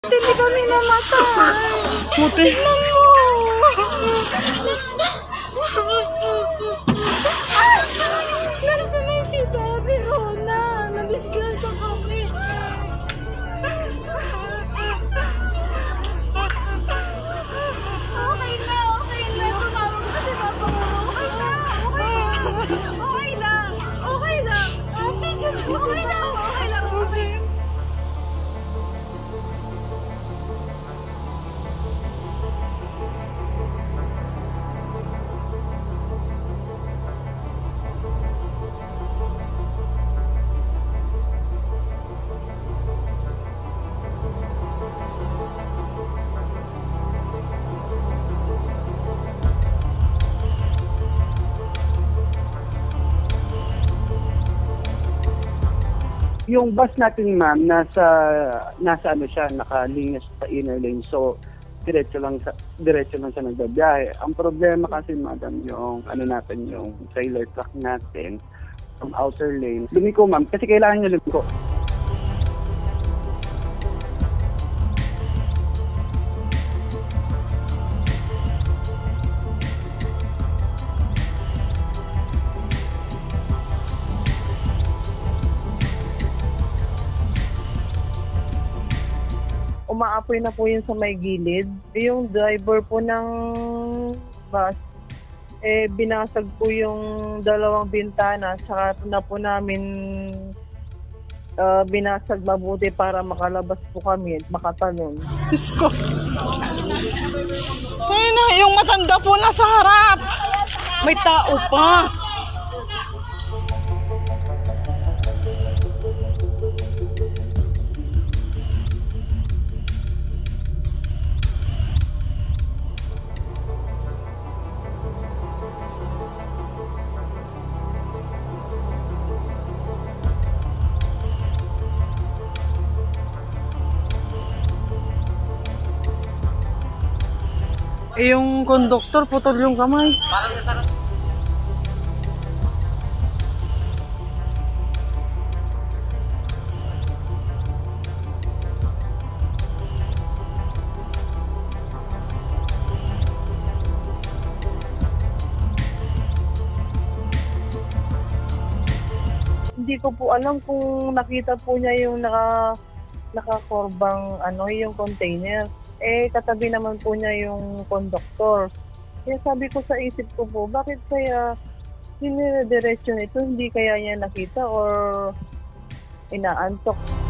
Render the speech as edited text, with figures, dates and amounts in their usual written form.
Hindi kami namatay. Puti. Tignan mo. Nandun si Bobby Rona. Nadisgrasya kami. Okay na. Tumawag na si Papa mo. Okay lang. Okay lang. Yung bus natin, ma'am, nasa ano siya, nakalinya sa inner lane. So, diretso lang siya nagbabiyahe. Ang problema kasi, madam, yung ano natin, yung trailer truck natin from outer lane. Lumiko, ma'am, kasi kailangan niya lumiko. Umaapoy na po yun sa may gilid. Yung driver po ng bus, binasag po yung dalawang bintana. Saka na po namin binasag mabuti para makalabas po kami at makatalon. Diyos ko. Ayun na, yung matanda po nasa harap. May tao pa. Yung konduktor, putol yung kamay. Hindi ko po alam kung nakita po niya yung nakakorbang yung container. Katabi naman po niya yung conductor. Kaya sabi ko sa isip ko po, bakit kaya dinirediretso nito? Hindi kaya niya nakita or inaantok?